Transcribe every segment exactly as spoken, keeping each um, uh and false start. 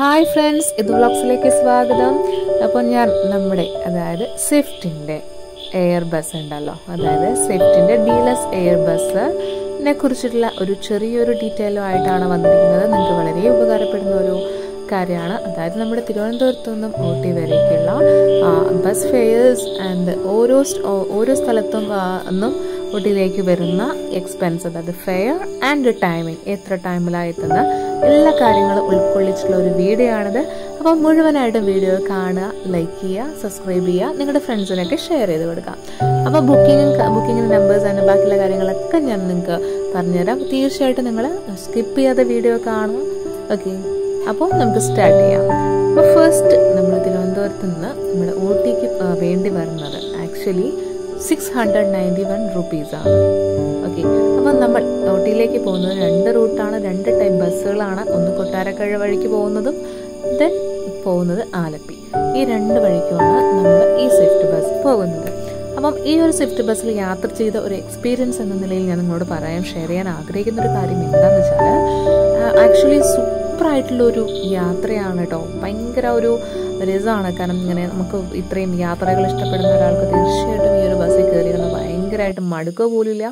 Hi friends, this is vlogസിലേക്ക് സ്വാഗതം. അപ്പോൾ ഞാൻ നമ്മുടെ അതായത് സ്വിഫ്റ്റിന്റെ എയർ ബസ് ഉണ്ടല്ലോ, അതായത് സ്വിഫ്റ്റിന്റെ ഡീലക്സ് എയർ ബസ്സിനെ കുറിച്ചുള്ള ഒരു ചെറിയൊരു ഡീറ്റെയിലോ ആയിട്ടാണ് വന്നിരിക്കുന്നത്. നിങ്ങൾക്ക് വളരെ ഉപകാരപ്പെടുന്ന ഒരു കാര്യമാണ്. അതായത് നമ്മുടെ തിരുവനന്തപുരത്തു നിന്നും ഊട്ടി വരേക്കുള്ള ബസ് ഫെയേഴ്സ് ആൻഡ് ഓരോ ഓരോ സ്ഥലത്തും നിന്നും ഊട്ടിയിലേക്ക് വരുന്ന എക്സ്പെൻസ്, അതായത് ഫെയർ ആൻഡ് ടൈമിംഗ്, എത്ര ടൈമിലാണ് എത്തുന്ന എല്ലാ കാര്യങ്ങളും ഉൾക്കൊള്ളിച്ചിട്ടുള്ള ഒരു വീഡിയോ ആണിത്. അപ്പോൾ മുഴുവനായിട്ട് വീഡിയോ കാണുക, ലൈക്ക് ചെയ്യുക, സബ്സ്ക്രൈബ് ചെയ്യുക, നിങ്ങളുടെ ഫ്രണ്ട്സിനൊക്കെ ഷെയർ ചെയ്ത് കൊടുക്കാം. അപ്പോൾ ബുക്കിംഗ് ബുക്കിങ്ങിൻ്റെ നമ്പേഴ്സ് ആൻഡ് ബാക്കിയുള്ള കാര്യങ്ങളൊക്കെ ഞാൻ നിങ്ങൾക്ക് പറഞ്ഞുതരാം. തീർച്ചയായിട്ടും നിങ്ങൾ സ്കിപ്പ് ചെയ്യാതെ വീഡിയോ കാണുക. ഓക്കെ, അപ്പോൾ നമുക്ക് സ്റ്റാർട്ട് ചെയ്യാം. അപ്പോൾ ഫസ്റ്റ് നമ്മൾ തിരുവനന്തപുരത്ത് നിന്ന് നമ്മുടെ ഊട്ടിക്ക് വേണ്ടി വരുന്നത് actually six hundred ninety one റുപ്പീസാണ്. ഓക്കെ, അപ്പം നമ്മൾ ഊട്ടിയിലേക്ക് പോകുന്നത് രണ്ട് റൂട്ടാണ്, രണ്ട് ടൈപ്പ് ബസ്സുകളാണ്. ഒന്ന് കൊട്ടാരക്കഴ വഴിക്ക് പോകുന്നതും ദെൻ പോകുന്നത് ആലപ്പി. ഈ രണ്ട് വഴിക്കുമാണ് നമ്മൾ ഈ സ്വിഫ്റ്റ് ബസ് പോകുന്നത്. അപ്പം ഈ ഒരു സ്വിഫ്റ്റ് ബസ്സിൽ യാത്ര ചെയ്ത ഒരു എക്സ്പീരിയൻസ് എന്ന നിലയിൽ ഞാൻ നിങ്ങളോട് പറയാൻ ഷെയർ ചെയ്യാൻ ആഗ്രഹിക്കുന്ന ഒരു കാര്യം എന്താണെന്ന് വെച്ചാൽ ആക്ച്വലി സൂപ്പറായിട്ടുള്ളൊരു യാത്രയാണ് കേട്ടോ. ഭയങ്കര ഒരു രസമാണ്. കാരണം ഇങ്ങനെ നമുക്ക് ഇത്രയും യാത്രകൾ ഇഷ്ടപ്പെടുന്ന ഒരാൾക്ക് തീർച്ചയായിട്ടും ഈ ഒരു ബസ്സിൽ കയറിയിരുന്ന ഭയങ്കരമായിട്ട് മടുക്കുക പോലില്ല.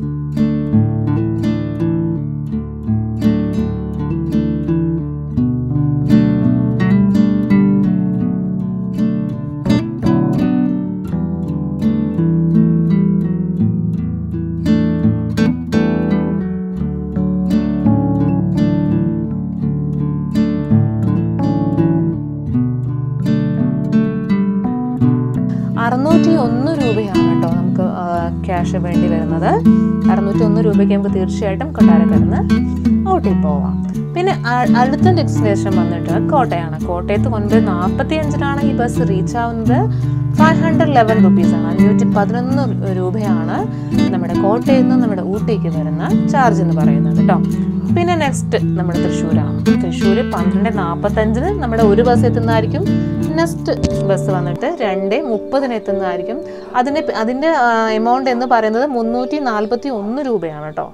അറുന്നൂറ്റി ഒന്ന് രൂപയാണ് കേട്ടോ നമുക്ക് ക്യാഷ് വേണ്ടി വരുന്നത്. അറുന്നൂറ്റി ഒന്ന് രൂപയ്ക്ക് നമുക്ക് തീർച്ചയായിട്ടും കൊട്ടാരക്കടന്ന് ഊട്ടി പോവാം. പിന്നെ അടുത്ത ഡെസ്റ്റിനേഷൻ വന്നിട്ട് കോട്ടയാണ്. കോട്ടയത്ത് ഒൻപത് നാൽപ്പത്തി അഞ്ചിനാണ് ഈ ബസ് റീച്ച് ആവുന്നത്. ഫൈവ് ഹൺഡ്രഡ് ലെവൻ റുപ്പീസാണ്, അഞ്ഞൂറ്റി പതിനൊന്ന് രൂപയാണ് നമ്മുടെ കോട്ടയിൽ നിന്ന് നമ്മുടെ ഊട്ടിക്ക് വരുന്ന ചാർജ് എന്ന് പറയുന്നത് കേട്ടോ. പിന്നെ നെക്സ്റ്റ് നമ്മുടെ തൃശ്ശൂരാണ്. തൃശ്ശൂർ പന്ത്രണ്ട് നാൽപ്പത്തഞ്ചിന് നമ്മുടെ ഒരു ബസ് എത്തുന്നതായിരിക്കും. നെക്സ്റ്റ് ബസ് വന്നിട്ട് രണ്ട് മുപ്പതിന് എത്തുന്നതായിരിക്കും. അതിൻ്റെ അതിൻ്റെ എമൗണ്ട് എന്ന് പറയുന്നത് മുന്നൂറ്റി നാൽപ്പത്തി ഒന്ന് രൂപയാണ് കേട്ടോ.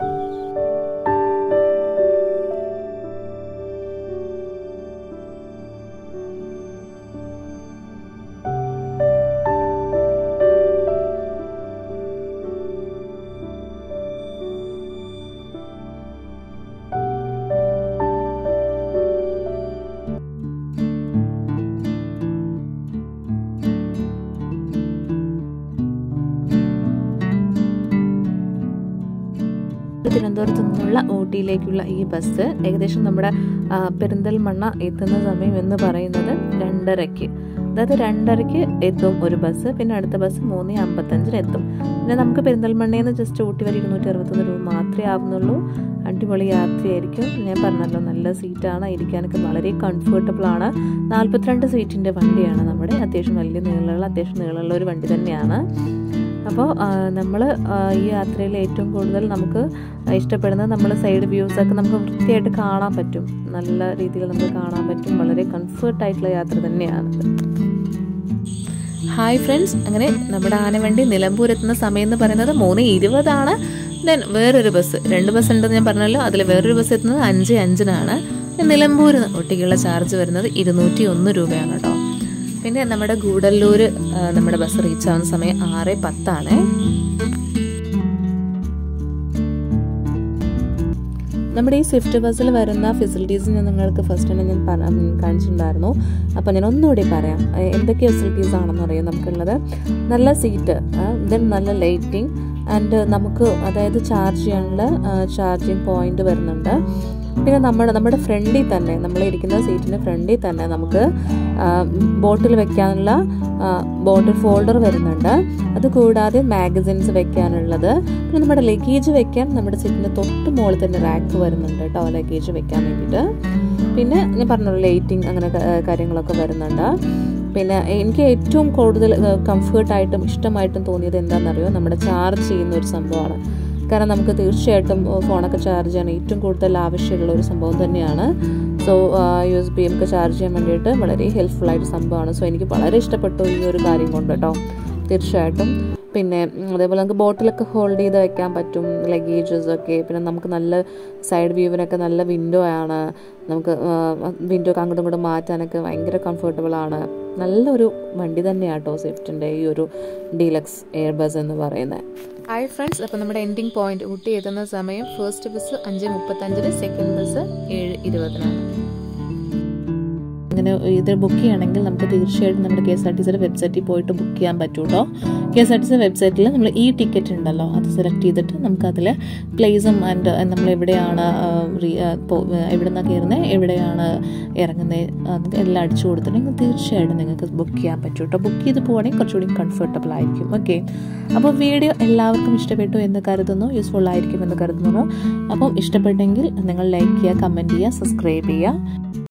തിരുവനന്തപുരത്തു നിന്നുള്ള ഊട്ടിയിലേക്കുള്ള ഈ ബസ് ഏകദേശം നമ്മുടെ പെരിന്തൽമണ്ണ എത്തുന്ന സമയം എന്ന് പറയുന്നത് രണ്ടരയ്ക്ക്, അതായത് രണ്ടരയ്ക്ക് എത്തും ഒരു ബസ്. പിന്നെ അടുത്ത ബസ് മൂന്ന് അമ്പത്തഞ്ചിന് എത്തും. പിന്നെ നമുക്ക് പെരിന്തൽമണ്ണയിൽ നിന്ന് ജസ്റ്റ് ഊട്ടി വരെ ഇരുന്നൂറ്റി അറുപത്തൊന്ന് രൂപ മാത്രമേ ആവുന്നുള്ളൂ. അടിപൊളി യാത്രയായിരിക്കും. ഞാൻ പറഞ്ഞല്ലോ, നല്ല സീറ്റാണ്, ഇരിക്കാനൊക്കെ വളരെ കംഫർട്ടബിൾ ആണ്. നാൽപ്പത്തിരണ്ട് സീറ്റിൻ്റെ വണ്ടിയാണ് നമ്മുടെ. അത്യാവശ്യം വലിയ നീളമുള്ള അത്യാവശ്യം നീളമുള്ള ഒരു വണ്ടി തന്നെയാണ്. അപ്പോൾ നമ്മൾ ഈ യാത്രയിൽ ഏറ്റവും കൂടുതൽ നമുക്ക് ഇഷ്ടപ്പെടുന്നത് നമ്മൾ സൈഡ് വ്യൂസൊക്കെ നമുക്ക് വൃത്തിയായിട്ട് കാണാൻ പറ്റും. നല്ല രീതിയിൽ നമുക്ക് കാണാൻ പറ്റും. വളരെ കംഫർട്ടായിട്ടുള്ള യാത്ര തന്നെയാണ്. ഹായ് ഫ്രണ്ട്സ്, അങ്ങനെ നമ്മുടെ ആനവണ്ടി നിലമ്പൂർ എത്തുന്ന സമയം എന്ന് പറയുന്നത് മൂന്ന് ഇരുപതാണ്. ദെൻ വേറൊരു ബസ്, രണ്ട് ബസ് ഉണ്ടെന്ന് ഞാൻ പറഞ്ഞല്ലോ, അതിൽ വേറൊരു ബസ് എത്തുന്നത് അഞ്ച് അഞ്ചിനാണ്. നിലമ്പൂർ ഒട്ടിക്കുള്ള ചാർജ് വരുന്നത് ഇരുന്നൂറ്റി ഒന്ന് രൂപയാണ് കേട്ടോ. പിന്നെ നമ്മുടെ ഗൂഡല്ലൂർ നമ്മുടെ ബസ് റീച്ച് ആവുന്ന സമയം ആറ് പത്താണ്. നമ്മുടെ ഈ സ്വിഫ്റ്റ് ബസ്സിൽ വരുന്ന ഫെസിലിറ്റീസ് ഞാൻ നിങ്ങൾക്ക് ഫസ്റ്റ് തന്നെ ഞാൻ കാണിച്ചിട്ടുണ്ടായിരുന്നു. അപ്പോൾ ഞാൻ ഒന്നുകൂടി പറയാം എന്തൊക്കെ ഫെസിലിറ്റീസ് ആണെന്ന് അറിയാം നമുക്കുള്ളത്. നല്ല സീറ്റ്, ദെൻ നല്ല ലൈറ്റിംഗ് ആൻഡ് നമുക്ക് അതായത് ചാർജ് ചെയ്യാനുള്ള ചാർജിങ് പോയിന്റ് വരുന്നുണ്ട്. പിന്നെ നമ്മുടെ നമ്മുടെ ഫ്രണ്ടിൽ തന്നെ നമ്മളിരിക്കുന്ന സീറ്റിന് ഫ്രണ്ടിൽ തന്നെ നമുക്ക് ബോട്ടിൽ വെക്കാനുള്ള ബോട്ടിൽ ഫോൾഡർ വരുന്നുണ്ട്. അതുകൂടാതെ മാഗസിൻസ് വെക്കാനുള്ളത്. പിന്നെ നമ്മുടെ ലഗേജ് വെക്കാൻ നമ്മുടെ സീറ്റിൻ്റെ തൊട്ട് മുകളിൽ തന്നെ റാക്ക് വരുന്നുണ്ട് കേട്ടോ, ലഗേജ് വെക്കാൻ വേണ്ടിയിട്ട്. പിന്നെ ഞാൻ പറഞ്ഞല്ലോ ലൈറ്റിംഗ് അങ്ങനെ കാര്യങ്ങളൊക്കെ വരുന്നുണ്ട്. പിന്നെ എനിക്ക് ഏറ്റവും കൂടുതൽ കംഫർട്ടായിട്ടും ഇഷ്ടമായിട്ടും തോന്നിയത് എന്താണെന്നറിയോ, നമ്മുടെ ചാർജ് ചെയ്യുന്ന ഒരു സംഭവമാണ്. കാരണം നമുക്ക് തീർച്ചയായിട്ടും ഫോണൊക്കെ ചാർജ് ചെയ്യാൻ ഏറ്റവും കൂടുതൽ ആവശ്യമുള്ള ഒരു സംഭവം തന്നെയാണ്. സോ യു എസ് ബി നമുക്ക് ചാർജ് ചെയ്യാൻ വേണ്ടിയിട്ട് വളരെ ഹെൽപ്ഫുൾ ആയിട്ട് സംഭവമാണ്. സോ എനിക്ക് വളരെ ഇഷ്ടപ്പെട്ടു ഈ ഒരു കാര്യം കൊണ്ട് കേട്ടോ. തീർച്ചയായിട്ടും. പിന്നെ അതേപോലെ നമുക്ക് ബോട്ടിലൊക്കെ ഹോൾഡ് ചെയ്ത് വെക്കാൻ പറ്റും ലഗേജസൊക്കെ. പിന്നെ നമുക്ക് നല്ല സൈഡ് വ്യൂവിനൊക്കെ നല്ല വിൻഡോ ആണ്, നമുക്ക് വിൻഡോ ഒക്കെ അങ്ങോട്ടും ഇങ്ങോട്ടും മാറ്റാനൊക്കെ ഭയങ്കര കംഫർട്ടബിളാണ്. നല്ലൊരു വണ്ടി തന്നെയാണ് കേട്ടോ സ്വിഫ്റ്റിൻ്റെ ഈ ഒരു ഡീലക്സ് എയർ ബസ് എന്ന് പറയുന്നത്. ഹായ് ഫ്രണ്ട്സ്, അപ്പോൾ നമ്മുടെ എൻഡിങ് പോയിന്റ് ഊട്ടി എത്തുന്ന സമയം ഫസ്റ്റ് ബസ് അഞ്ച് മുപ്പത്തഞ്ചിന്, സെക്കൻഡ് ബസ് ഏഴ് ഇരുപതിനാണ്. അങ്ങനെ ഇത് ബുക്ക് ചെയ്യണമെങ്കിൽ നമുക്ക് തീർച്ചയായിട്ടും നമ്മുടെ കെ എസ് ആർ ടി സിയുടെ വെബ്സൈറ്റിൽ പോയിട്ട് ബുക്ക് ചെയ്യാൻ പറ്റും കേട്ടോ. K S R T C വെബ്സൈറ്റിൽ നമ്മൾ ഈ ടിക്കറ്റ് ഉണ്ടല്ലോ, അത് സെലക്ട് ചെയ്തിട്ട് നമുക്കതിൽ പ്ലേസും ആൻഡ് നമ്മൾ എവിടെയാണ് എവിടെ നിന്നാണ് കയറുന്നത്, എവിടെയാണ് ഇറങ്ങുന്നത് എല്ലാം അടിച്ചു കൊടുത്തിട്ടുണ്ടെങ്കിൽ തീർച്ചയായിട്ടും നിങ്ങൾക്ക് ബുക്ക് ചെയ്യാൻ പറ്റും കേട്ടോ. ബുക്ക് ചെയ്ത് പോവുകയാണെങ്കിൽ കുറച്ചുകൂടി കംഫർട്ടബിൾ ആയിരിക്കും. ഓക്കെ, അപ്പോൾ വീഡിയോ എല്ലാവർക്കും ഇഷ്ടപ്പെട്ടു എന്ന് കരുതുന്നു, യൂസ്ഫുൾ ആയിരിക്കും എന്ന് കരുതുന്നു. അപ്പം ഇഷ്ടപ്പെട്ടെങ്കിൽ നിങ്ങൾ ലൈക്ക് ചെയ്യുക, കമൻറ്റ് ചെയ്യുക, സബ്സ്ക്രൈബ് ചെയ്യുക.